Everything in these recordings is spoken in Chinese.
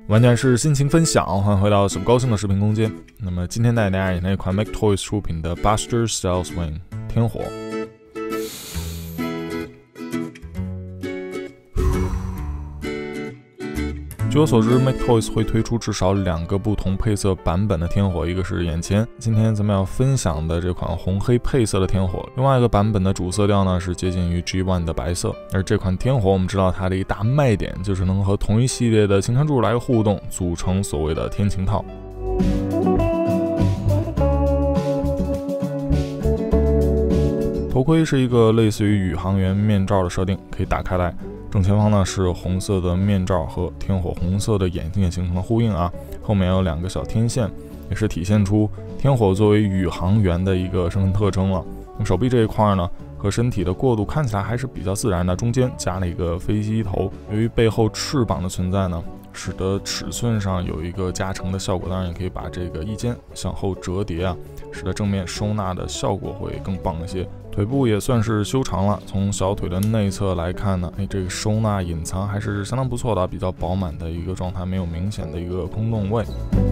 晚点是心情分享，欢迎回到小高兴的视频空间。那么今天带大家演一款 Make Toys 出品的 Buster Style Swing 天火。据我所知 ，Make Toys 会推出至少2个不同配色版本的天火，一个是眼前今天咱们要分享的这款红黑配色的天火，另外一个版本的主色调呢是接近于 G1 的白色。而这款天火，我们知道它的一大卖点就是能和同一系列的擎天柱来互动，组成所谓的天晴套。头盔是一个类似于宇航员面罩的设定，可以打开来。正前方呢是红色的面罩和天火红色的眼睛也形成了呼应啊，后面有2个小天线，也是体现出天火作为宇航员的一个身份特征了。那么手臂这一块呢，和身体的过渡看起来还是比较自然的，中间加了一个飞机头。由于背后翅膀的存在呢，使得尺寸上有一个加成的效果，当然也可以把这个衣肩向后折叠啊，使得正面收纳的效果会更棒一些。腿部也算是修长了，从小腿的内侧来看呢，这个收纳隐藏还是相当不错的，比较饱满的一个状态，没有明显的一个空洞位。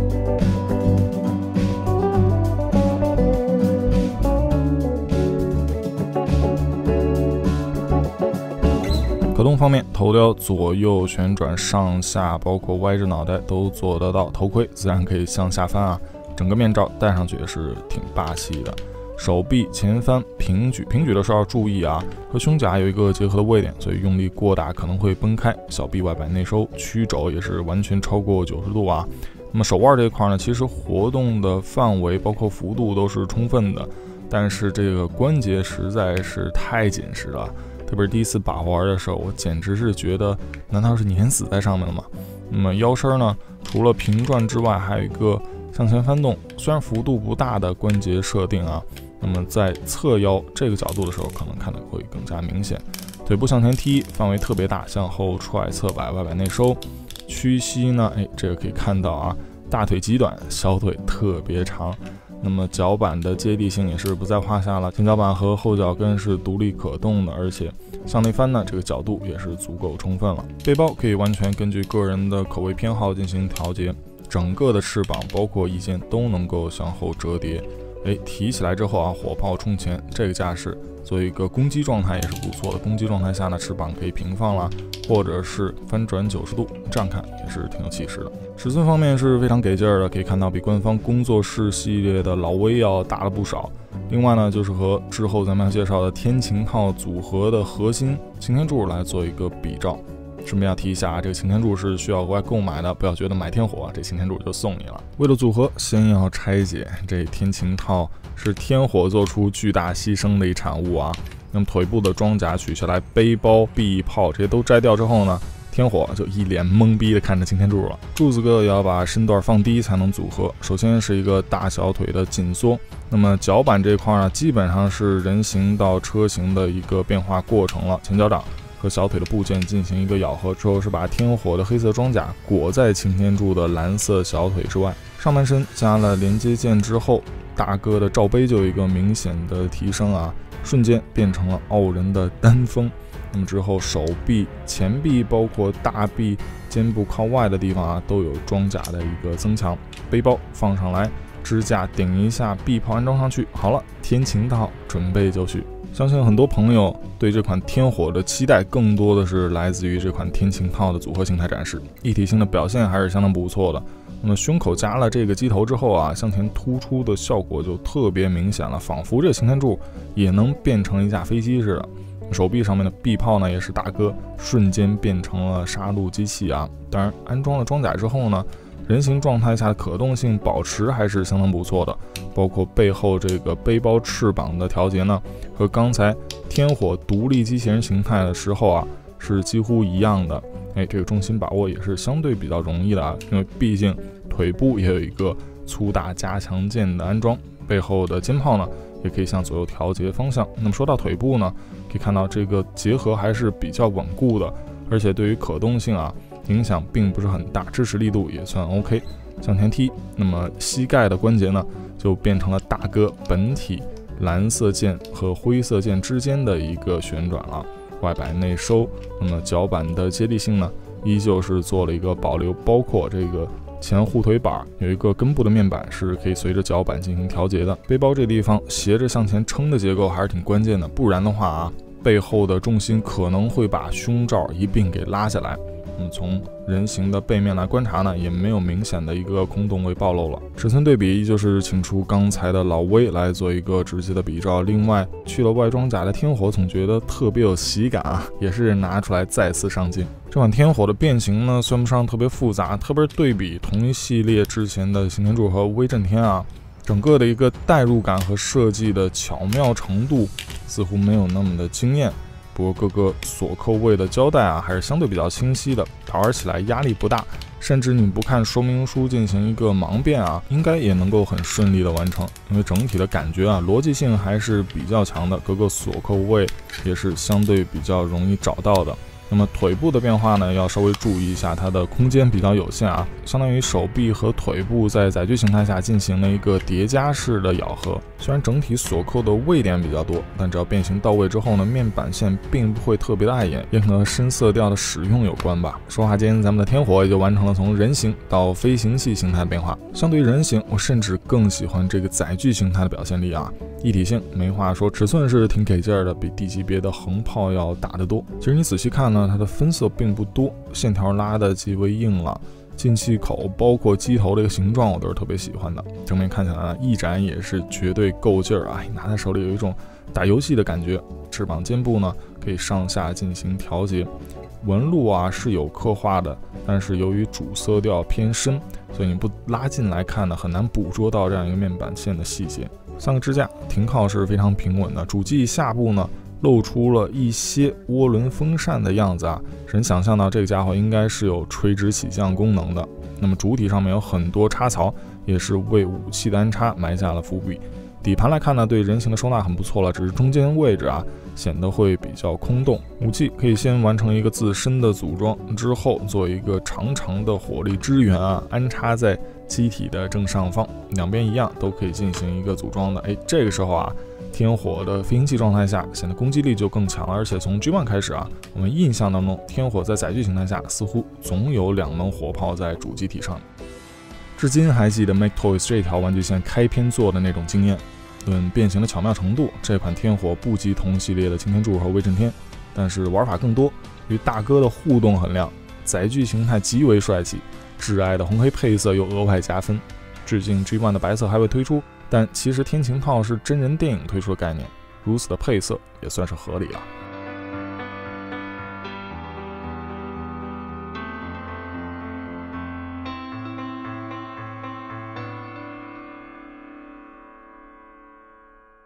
可动方面，头雕左右旋转、上下，包括歪着脑袋都做得到。头盔自然可以向下翻啊，整个面罩戴上去也是挺霸气的。手臂前翻平举，平举的时候要注意啊，和胸甲有一个结合的位点，所以用力过大可能会崩开。小臂外摆内收，曲肘也是完全超过90度啊。那么手腕这一块呢，其实活动的范围包括幅度都是充分的，但是这个关节实在是太紧实了。特别是第一次把玩的时候，我简直是觉得，难道是碾死在上面了吗？那么腰身呢，除了平转之外，还有一个向前翻动，虽然幅度不大的关节设定啊。那么在侧腰这个角度的时候，可能看得会更加明显。腿部向前踢，范围特别大，向后踹、侧摆、外摆内收。屈膝呢，这个可以看到啊，大腿极短，小腿特别长。那么脚板的接地性也是不在话下了，前脚板和后脚跟是独立可动的，而且向内翻呢，这个角度也是足够充分了。背包可以完全根据个人的口味偏好进行调节，整个的翅膀包括衣肩都能够向后折叠。提起来之后啊，火炮冲前，这个架势作为一个攻击状态也是不错的。攻击状态下呢，翅膀可以平放啦，或者是翻转90度，这样看也是挺有气势的。尺寸方面是非常给劲儿的，可以看到比官方工作室系列的老威要大了不少。另外呢，就是和之后咱们要介绍的天晴套组合的核心擎天柱来做一个比照。顺便要提一下啊，这个擎天柱是需要额外购买的，不要觉得买天火这擎天柱就送你了。为了组合，先要拆解。这天晴套是天火做出巨大牺牲的一产物啊。那么腿部的装甲取下来，背包、臂炮这些都摘掉之后呢，天火就一脸懵逼的看着擎天柱了。柱子哥也要把身段放低才能组合。首先是一个大小腿的紧缩，那么脚板这块呢，基本上是人形到车形的一个变化过程了。前脚掌和小腿的部件进行一个咬合之后，是把天火的黑色装甲裹在擎天柱的蓝色小腿之外。上半身加了连接件之后，大哥的罩杯就有一个明显的提升啊，瞬间变成了傲人的单峰。那么之后手臂、前臂包括大臂、肩部靠外的地方啊，都有装甲的一个增强。背包放上来，支架顶一下，臂炮安装上去，好了，天晴套准备就绪。相信很多朋友对这款天火的期待更多的是来自于这款天晴套的组合形态展示，一体性的表现还是相当不错的。那么胸口加了这个机头之后啊，向前突出的效果就特别明显了，仿佛这擎天柱也能变成一架飞机似的。手臂上面的臂炮呢，也是大哥瞬间变成了杀戮机器啊。当然安装了装甲之后呢，人形状态下的可动性保持还是相当不错的，包括背后这个背包翅膀的调节呢，和刚才天火独立机器人形态的时候啊是几乎一样的。这个重心把握也是相对比较容易的啊，因为毕竟腿部也有一个粗大加强件的安装，背后的肩炮呢也可以向左右调节方向。那么说到腿部呢，可以看到这个结合还是比较稳固的，而且对于可动性啊影响并不是很大，支持力度也算 OK。向前踢，那么膝盖的关节呢就变成了大哥本体蓝色键和灰色键之间的一个旋转了。外摆内收，那么脚板的接地性呢依旧是做了一个保留，包括这个前护腿板有一个根部的面板是可以随着脚板进行调节的。背包这地方斜着向前撑的结构还是挺关键的，不然的话啊，背后的重心可能会把胸罩一并给拉下来。从人形的背面来观察呢，也没有明显的一个空洞位暴露了。尺寸对比依旧是请出刚才的老威来做一个直接的比照。另外，去了外装甲的天火总觉得特别有喜感啊，也是拿出来再次上镜。这款天火的变形呢，算不上特别复杂，特别对比同一系列之前的擎天柱和威震天啊，整个的一个代入感和设计的巧妙程度似乎没有那么的惊艳。不过各个锁扣位的交代啊，还是相对比较清晰的，导玩起来压力不大，甚至你不看说明书进行一个盲辨啊，应该也能够很顺利的完成。因为整体的感觉啊，逻辑性还是比较强的，各个锁扣位也是相对比较容易找到的。那么腿部的变化呢，要稍微注意一下，它的空间比较有限啊，相当于手臂和腿部在载具形态下进行了一个叠加式的咬合。虽然整体锁扣的位点比较多，但只要变形到位之后呢，面板线并不会特别的碍眼，也可能和深色调的使用有关吧。说话间，咱们的天火也就完成了从人形到飞行器形态的变化。相对于人形，我甚至更喜欢这个载具形态的表现力啊。一体性没话说，尺寸是挺给劲儿的，比低级别的横炮要大得多。其实你仔细看呢，它的分色并不多，线条拉的极为硬朗，进气口包括机头的一个形状我都是特别喜欢的。正面看起来呢，翼展也是绝对够劲儿啊，拿在手里有一种打游戏的感觉。翅膀肩部呢可以上下进行调节，纹路啊是有刻画的，但是由于主色调偏深，所以你不拉近来看呢，很难捕捉到这样一个面板线的细节。三个支架停靠是非常平稳的，主机下部呢露出了一些涡轮风扇的样子啊，使人想象到这个家伙应该是有垂直起降功能的。那么主体上面有很多插槽，也是为武器的安插埋下了伏笔。底盘来看呢，对人形的收纳很不错了，只是中间位置啊显得会比较空洞。武器可以先完成一个自身的组装，之后做一个长长的火力支援啊，安插在机体的正上方，两边一样都可以进行一个组装的。这个时候啊，天火的飞行器状态下显得攻击力就更强了。而且从 G1 开始啊，我们印象当中天火在载具形态下似乎总有2门火炮在主机体上。至今还记得 Make Toys 这条玩具线开篇做的那种经验。论变形的巧妙程度，这款天火不及同系列的擎天柱和威震天，但是玩法更多，与大哥的互动很亮，载具形态极为帅气，挚爱的红黑配色又额外加分。致敬 G1 的白色还未推出，但其实天晴炮是真人电影推出的概念，如此的配色也算是合理了。